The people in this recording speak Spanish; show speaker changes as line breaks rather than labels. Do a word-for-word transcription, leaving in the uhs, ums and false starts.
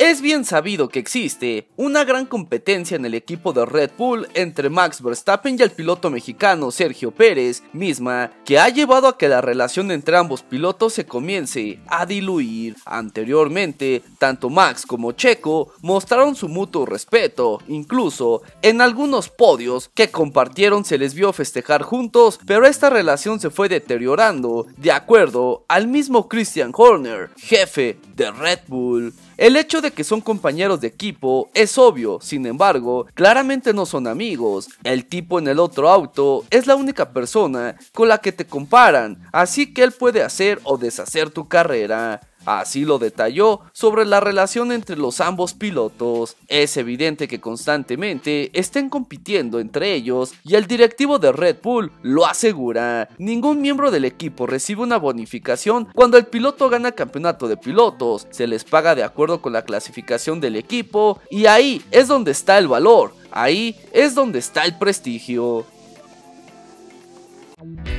Es bien sabido que existe una gran competencia en el equipo de Red Bull entre Max Verstappen y el piloto mexicano Sergio Pérez, misma que ha llevado a que la relación entre ambos pilotos se comience a diluir. Anteriormente, tanto Max como Checo mostraron su mutuo respeto, incluso en algunos podios que compartieron se les vio festejar juntos, pero esta relación se fue deteriorando, de acuerdo al mismo Christian Horner, jefe de Red Bull. El hecho de que son compañeros de equipo es obvio, sin embargo, claramente no son amigos. El tipo en el otro auto es la única persona con la que te comparan, así que él puede hacer o deshacer tu carrera. Así lo detalló sobre la relación entre los ambos pilotos. Es evidente que constantemente estén compitiendo entre ellos y el directivo de Red Bull lo asegura. Ningún miembro del equipo recibe una bonificación cuando el piloto gana campeonato de pilotos. Se les paga de acuerdo con la clasificación del equipo y ahí es donde está el valor. Ahí es donde está el prestigio.